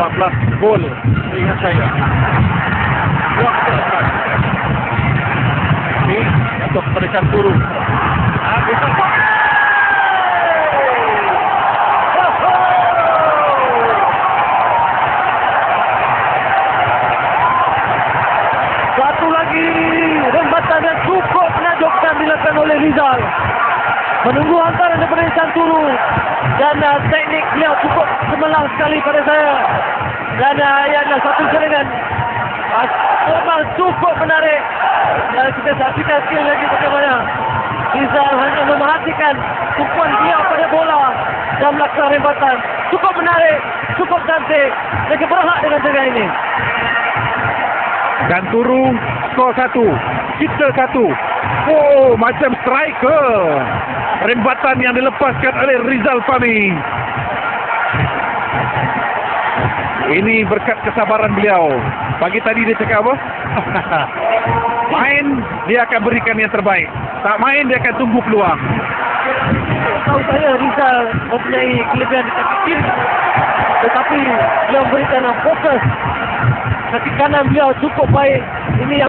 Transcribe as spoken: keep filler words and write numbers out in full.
empat belas gol, ingat saya. Waktu atas. Ini untuk terikan turun. Ah, bisa. Satu lagi rembatan yang cukup menakjubkan dilakukan oleh Rizal. Menunggu hantaran daripada Santuru. Dan uh, teknik beliau cukup cemerlang sekali pada saya. Dan uh, ia adalah satu serangan uh, memang cukup menarik. Dan kita saksikan sekali lagi bagaimana Rizal hanya memerhatikan tumpuan beliau pada bola dan melakukan rembatan. Cukup menarik, cukup cantik. Mereka berhak dengan serangan ini. Santuru skor satu, kita satu. Oh, macam striker. Rembatan yang dilepaskan oleh Rizal Fahmi. Ini berkat kesabaran beliau. Pagi tadi dia cakap apa? Main, dia akan berikan yang terbaik. Tak main, dia akan tunggu peluang. Tahu saya Rizal mempunyai kelebihan di kaki kiri. Tetapi beliau memberikan fokus. Kaki kanan beliau cukup baik. Ini yang